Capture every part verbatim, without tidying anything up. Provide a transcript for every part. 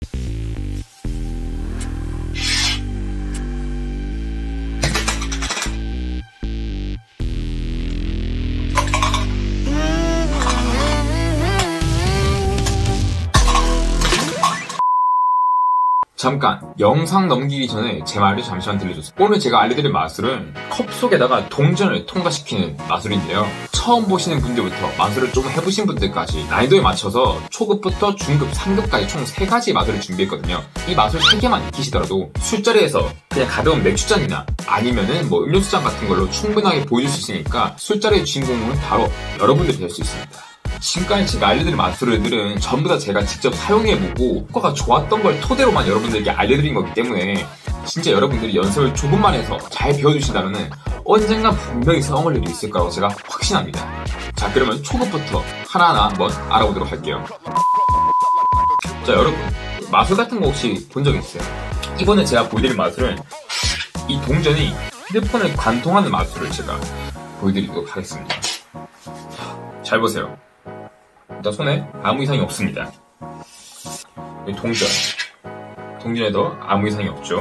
잠깐 영상 넘기기 전에 제 말을 잠시만 들려주세요. 오늘 제가 알려드릴 마술은 컵 속에다가 동전을 통과시키는 마술인데요. 처음 보시는 분들부터 마술을 좀 해보신 분들까지 난이도에 맞춰서 초급부터 중급, 상급까지 총 세 가지 마술을 준비했거든요. 이 마술 세 개만 익히시더라도 술자리에서 그냥 가벼운 맥주잔이나 아니면은 뭐 음료수잔 같은 걸로 충분하게 보여줄 수 있으니까 술자리의 주인공은 바로 여러분들이 될 수 있습니다. 지금까지 제가 알려드린 마술들은 전부 다 제가 직접 사용해보고 효과가 좋았던 걸 토대로만 여러분들에게 알려드린 거기 때문에 진짜 여러분들이 연습을 조금만 해서 잘 배워주신다면 언젠가 분명히 성공할 일이 있을 거라고 제가 확신합니다. 자, 그러면 초급부터 하나하나 한번 알아보도록 할게요. 자, 여러분 마술 같은 거 혹시 본 적 있어요? 이번에 제가 보여드릴 마술은 이 동전이 휴대폰을 관통하는 마술을 제가 보여드리도록 하겠습니다. 잘 보세요. 일단 손에 아무 이상이 없습니다. 동전. 동전에도 아무 이상이 없죠.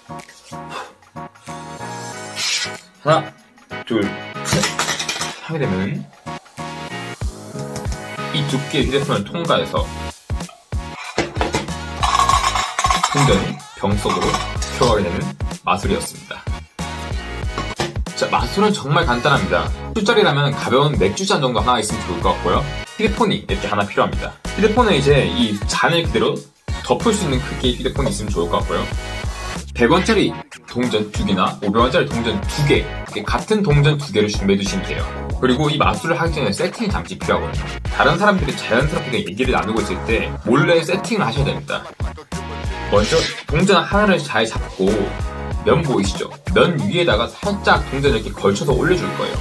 하나, 둘, 셋 하게 되면 이 두께의 휴대폰을 통과해서 동전이 병 속으로 들어가게 되는 마술이었습니다. 자, 마술은 정말 간단합니다. 술자리라면 가벼운 맥주잔 정도 하나 있으면 좋을 것 같고요. 휴대폰이 이렇게 하나 필요합니다. 휴대폰은 이제 이 잔을 그대로 덮을 수 있는 크기의 휴대폰이 있으면 좋을 것 같고요. 백 원짜리 동전 두 개나 오백 원짜리 동전 두 개, 같은 동전 두 개를 준비해 두시면 돼요. 그리고 이 마술을 하기 전에 세팅 잠시 필요하거든요. 다른 사람들이 자연스럽게 얘기를 나누고 있을 때 몰래 세팅을 하셔야 됩니다. 먼저 동전 하나를 잘 잡고 면 보이시죠? 면 위에다가 살짝 동전을 이렇게 걸쳐서 올려줄 거예요.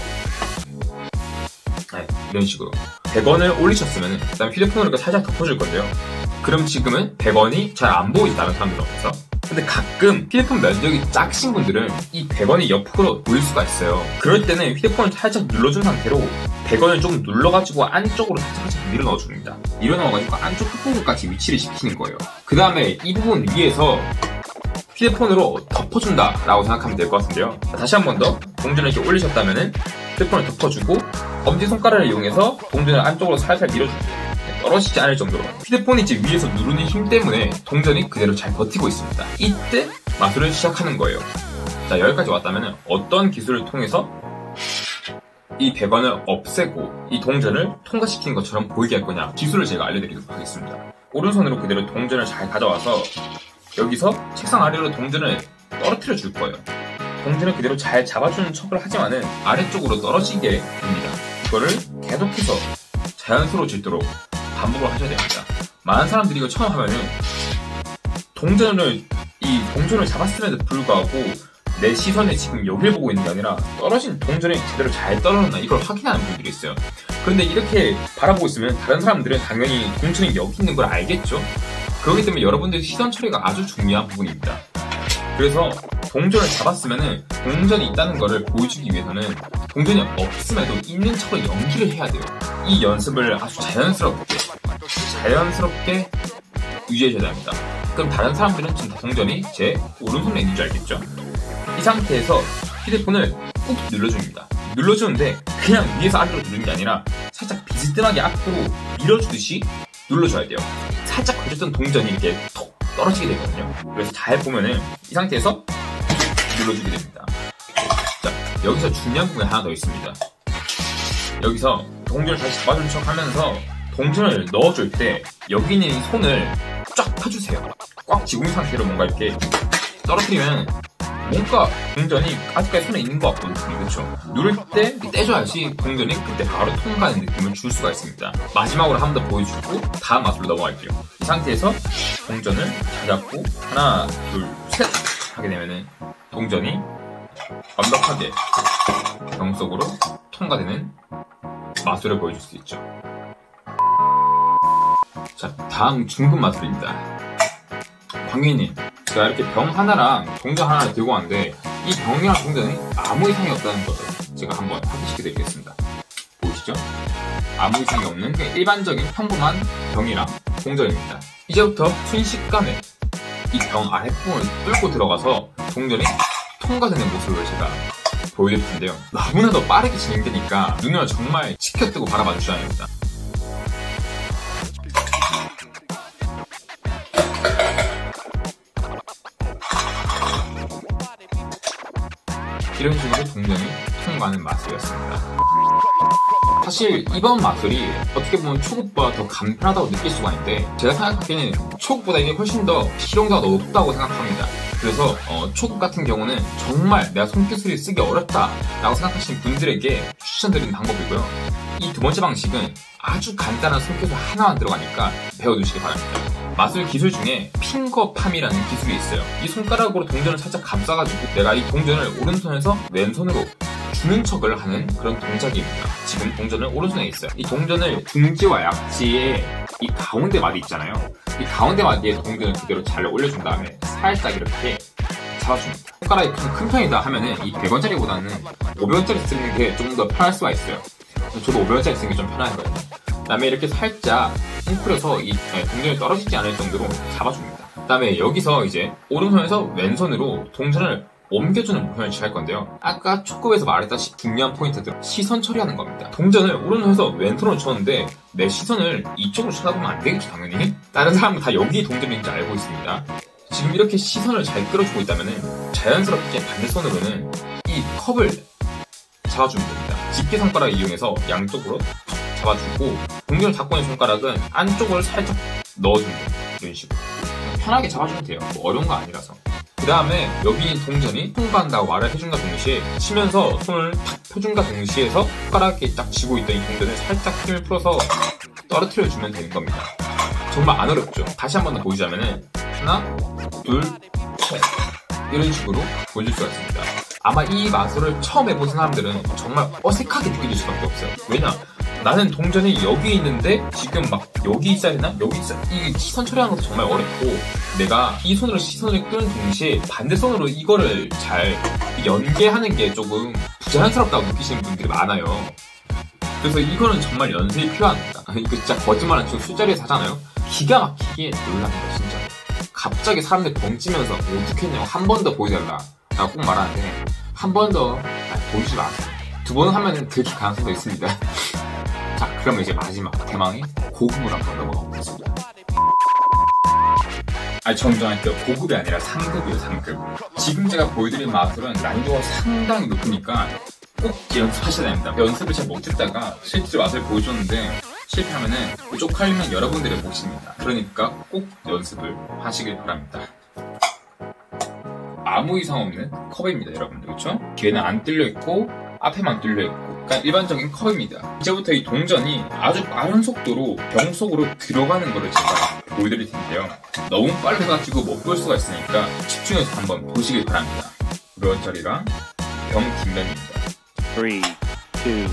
네, 이런 식으로 백 원을 올리셨으면 그 다음 휴대폰으로 이렇게 살짝 덮어줄 건데요. 그럼 지금은 백 원이 잘 안 보이지, 다른 사람들 앞에서. 근데 가끔 휴대폰 면적이 작으신 분들은 이 백 원이 옆으로 보일 수가 있어요. 그럴 때는 휴대폰을 살짝 눌러준 상태로 백 원을 좀 눌러가지고 안쪽으로 살짝 살짝 밀어 넣어줍니다. 밀어 넣어가지고 안쪽 끝부분까지 위치를 시키는 거예요. 그 다음에 이 부분 위에서 휴대폰으로 덮어준다 라고 생각하면 될 것 같은데요. 다시 한 번 더 동전을 이렇게 올리셨다면 휴대폰을 덮어주고 엄지손가락을 이용해서 동전을 안쪽으로 살살 밀어줍니다. 떨어지지 않을 정도로. 휴대폰이 이제 위에서 누르는 힘 때문에 동전이 그대로 잘 버티고 있습니다. 이때 마술을 시작하는 거예요. 자, 여기까지 왔다면 어떤 기술을 통해서 이 백 원을 없애고 이 동전을 통과시키는 것처럼 보이게 할 거냐, 기술을 제가 알려드리도록 하겠습니다. 오른손으로 그대로 동전을 잘 가져와서 여기서 책상 아래로 동전을 떨어뜨려 줄 거예요. 동전을 그대로 잘 잡아주는 척을 하지만은 아래쪽으로 떨어지게 됩니다. 이거를 계속해서 자연스러워지도록 반복을 하셔야 됩니다. 많은 사람들이 이거 처음 하면은 동전을 이 동전을 잡았음에도 불구하고 내 시선이 지금 여기를 보고 있는 게 아니라 떨어진 동전이 제대로 잘 떨어졌나 이걸 확인하는 분들이 있어요. 그런데 이렇게 바라보고 있으면 다른 사람들은 당연히 동전이 여기 있는 걸 알겠죠? 그렇기 때문에 여러분들의 시선 처리가 아주 중요한 부분입니다. 그래서 동전을 잡았으면은 동전이 있다는 것을 보여주기 위해서는 동전이 없음에도 있는 척을 연기를 해야 돼요. 이 연습을 아주 자연스럽게 자연스럽게 유지해줘야 합니다. 그럼 다른 사람들은 지금 동전이 제 오른손에 있는 줄 알겠죠? 이 상태에서 휴대폰을 꾹 눌러줍니다. 눌러주는데 그냥 위에서 아래로 누르는 게 아니라 살짝 비스듬하게 앞으로 밀어주듯이 눌러줘야 돼요. 살짝 걸쳤던 동전이 이렇게 톡 떨어지게 되거든요. 그래서 잘 보면은 이 상태에서 눌러주게 됩니다. 자, 여기서 중요한 부분이 하나 더 있습니다. 여기서 동전을 다시 잡아주는 척 하면서 동전을 넣어줄 때 여기 있는 손을 쫙 펴주세요. 꽉 쥐고 있는 상태로 뭔가 이렇게 떨어뜨리면 뭔가 동전이 아직까지 손에 있는 것 같거든요. 그렇죠? 누를 때 떼줘야지 동전이 그때 바로 통과하는 느낌을 줄 수가 있습니다. 마지막으로 한 번 더 보여주고 다음 마술로 넘어갈게요. 이 상태에서 동전을 잡고 하나, 둘, 셋 하게 되면은 동전이 완벽하게 병 속으로 통과되는 마술을 보여줄 수 있죠. 자, 다음 중급 마술입니다. 광희님, 제가 이렇게 병 하나랑 동전 하나를 들고 왔는데 이 병이랑 동전이 아무 이상이 없다는 것을 제가 한번 확인시켜 드리겠습니다. 보이시죠? 아무 이상이 없는 일반적인 평범한 병이랑 동전입니다. 이제부터 순식간에 이 병 아랫부분을 뚫고 들어가서 동전이 통과되는 모습을 제가 보여드릴 텐데요. 너무나도 빠르게 진행되니까 눈을 정말 치켜뜨고 바라봐 주셔야 합니다. 이런 식으로 동전이 통과하는 마술이었습니다. 사실 이번 마술이 어떻게 보면 초급보다 더 간편하다고 느낄 수가 있는데 제가 생각하기에는 초급보다 이게 훨씬 더 실용도가 높다고 생각합니다. 그래서 어, 초급 같은 경우는 정말 내가 손기술이 쓰기 어렵다 라고 생각하시는 분들에게 추천드리는 방법이고요. 이 두 번째 방식은 아주 간단한 손기술 하나만 들어가니까 배워두시기 바랍니다. 마술 기술 중에 핑거팜이라는 기술이 있어요. 이 손가락으로 동전을 살짝 감싸가지고 내가 이 동전을 오른손에서 왼손으로 주는 척을 하는 그런 동작입니다. 지금 동전을 오른손에 있어요. 이 동전을 중지와 약지의 이 가운데 마디 있잖아요. 이 가운데 마디에 동전을 그대로 잘 올려준 다음에 살짝 이렇게 잡아줍니다. 손가락이 좀 큰 편이다 하면은 이 백 원짜리보다는 오백 원짜리 쓰는 게 좀 더 편할 수가 있어요. 저도 오백 원짜리 쓰는 게 좀 편하거든요. 그 다음에 이렇게 살짝 웅크려서 이 동전이 떨어지지 않을 정도로 잡아줍니다. 그 다음에 여기서 이제 오른손에서 왼손으로 동전을 옮겨주는 모션을 취할 건데요. 아까 초급에서 말했다시피 중요한 포인트들 시선 처리하는 겁니다. 동전을 오른손에서 왼손으로 쳤는데 내 시선을 이쪽으로 쳐다보면 안 되겠죠, 당연히. 다른 사람은 다 여기 동전인지 알고 있습니다. 지금 이렇게 시선을 잘 끌어주고 있다면 자연스럽게 반대손으로는 이 컵을 잡아주면 됩니다. 집게 손가락을 이용해서 양쪽으로 잡아주고 동전을 잡고 있는 손가락은 안쪽으로 살짝 넣어주면 됩니다. 이런 식으로 편하게 잡아주면 돼요. 뭐 어려운 거 아니라서. 그 다음에 여기 있는 동전이 통과한다고 말을 해준과 동시에 치면서 손을 탁 펴준과 동시에서 손가락에 딱 쥐고 있던 이 동전을 살짝 힘을 풀어서 떨어뜨려주면 되는 겁니다. 정말 안 어렵죠. 다시 한 번 더 보여주자면은 하나, 둘, 셋 이런 식으로 보여줄 수가 있습니다. 아마 이 마술을 처음 해본 사람들은 정말 어색하게 느껴질 수밖에 없어요. 왜냐? 나는 동전이 여기 있는데 지금 막 여기 있어야 되나? 여기 있어. 이 시선 처리하는 것도 정말 어렵고 내가 이 손으로 시선을 끄는 동시에 반대 손으로 이거를 잘 연계하는 게 조금 부자연스럽다고 느끼시는 분들이 많아요. 그래서 이거는 정말 연습이 필요합니다. 이거 진짜 거짓말 안 치고 술자리에서 하잖아요. 기가 막히게 놀랍니다, 진짜. 갑자기 사람들 벙찌면서 어떻게 했냐고 한 번 더 보여달라 라고 꼭 말하는데 한 번 더 보여주지 마세요. 두 번 하면은 그렇게 가능성도 있습니다. 자, 그러면 이제 마지막 대망의 고급으로 한번 넘어가 보겠습니다. 아니, 정정할게요. 고급이 아니라 상급이에요, 상급. 지금 제가 보여드린 마술은 난이도가 상당히 높으니까 꼭 연습하셔야 됩니다. 연습을 잘 못했다가 실제로 맛을 보여줬는데 실패하면은 쪽팔리면 여러분들의 몫입니다. 그러니까 꼭 연습을 하시길 바랍니다. 아무 이상 없는 컵입니다, 여러분들. 그렇죠? 뒤에는 안 뚫려있고 앞에만 뚫려있고 그러니까 일반적인 컵입니다. 이제부터 이 동전이 아주 빠른 속도로 병 속으로 들어가는 것을 제가 보여드릴 텐데요. 너무 빨라가지고 못 볼 수가 있으니까 집중해서 한번 보시길 바랍니다. 오백 원짜리랑 병 뒷면입니다. 삼, 이, 일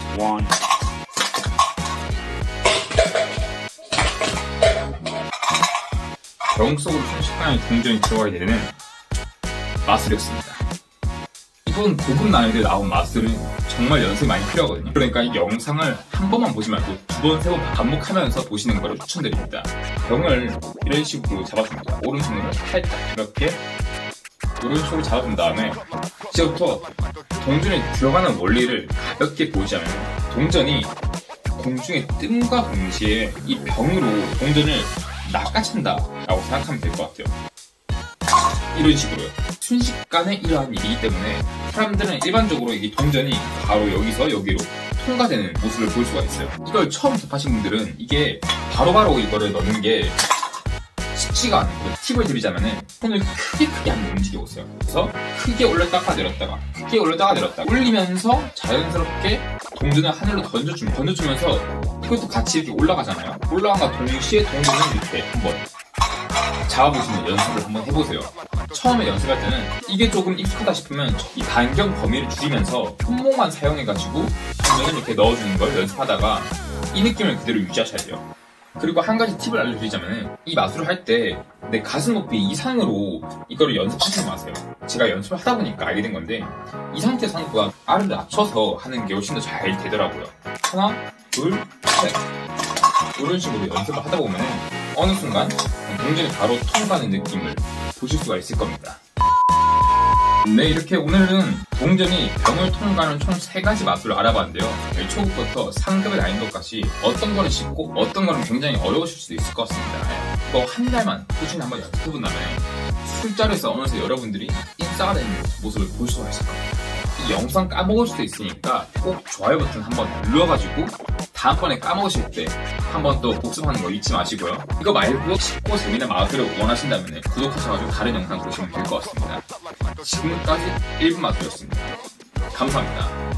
병 속으로 순식간에 동전이 들어가게 되는 마술이었습니다. 이번 고급 난이도에 나온 마술은 정말 연습이 많이 필요하거든요. 그러니까 이 영상을 한 번만 보지 말고 두 번, 세 번 반복하면서 보시는 걸 추천드립니다. 병을 이런 식으로 잡아줍니다. 오른손으로 살짝 가볍게 오른손으로 잡아준 다음에 이제부터 동전에 들어가는 원리를 가볍게 보자면 동전이 공중에 뜸과 동시에 이 병으로 동전을 낚아챈다 라고 생각하면 될 것 같아요. 이런 식으로요. 순식간에 이러한 일이기 때문에 사람들은 일반적으로 이 동전이 바로 여기서 여기로 통과되는 모습을 볼 수가 있어요. 이걸 처음 접하신 분들은 이게 바로바로 바로 이거를 넣는 게 쉽지가 않고 팁을 드리자면은 손을 크게 크게 한번 움직여 보세요. 그래서 크게 올렸다가 내렸다가 크게 올렸다가 내렸다가 올리면서 자연스럽게 동전을 하늘로 던져주면 던져주면서 이것도 같이 이렇게 올라가잖아요. 올라간과 동시에 동전을 이렇게 한번 잡아보시는 연습을 한번 해보세요. 처음에 연습할 때는 이게 조금 익숙하다 싶으면 이 반경 범위를 줄이면서 손목만 사용해가지고 동전을 이렇게 넣어주는 걸 연습하다가 이 느낌을 그대로 유지하셔야 돼요. 그리고 한 가지 팁을 알려드리자면 이 마술을 할 때 내 가슴 높이 이상으로 이거를 연습하지 마세요. 제가 연습을 하다 보니까 알게 된 건데 이 상태에서 하는 것보다 알을 낮춰서 하는 게 훨씬 더 잘 되더라고요. 하나, 둘, 셋 이런 식으로 연습을 하다 보면 어느 순간 동전이 바로 통과하는 느낌을 보실 수가 있을 겁니다. 네, 이렇게 오늘은 동전이 병을 통과하는 총 세 가지 마술을 알아봤는데요. 초급부터 상급의 난이도까지 어떤 거는 쉽고 어떤 거는 굉장히 어려우실 수도 있을 것 같습니다. 이거 한 달만 꾸준히 한번 연습해본다면 술자리에서 어느새 여러분들이 인싸가 되는 모습을 볼 수가 있을 겁니다. 이 영상 까먹을 수도 있으니까 꼭 좋아요 버튼 한번 눌러가지고 다음번에 까먹으실 때 한번 또 복습하는 거 잊지 마시고요. 이거 말고 쉽고 재미있는 마술을 원하신다면 구독하셔가지고 다른 영상 보시면 될 것 같습니다. 지금까지 일 분 마술이었습니다. 감사합니다.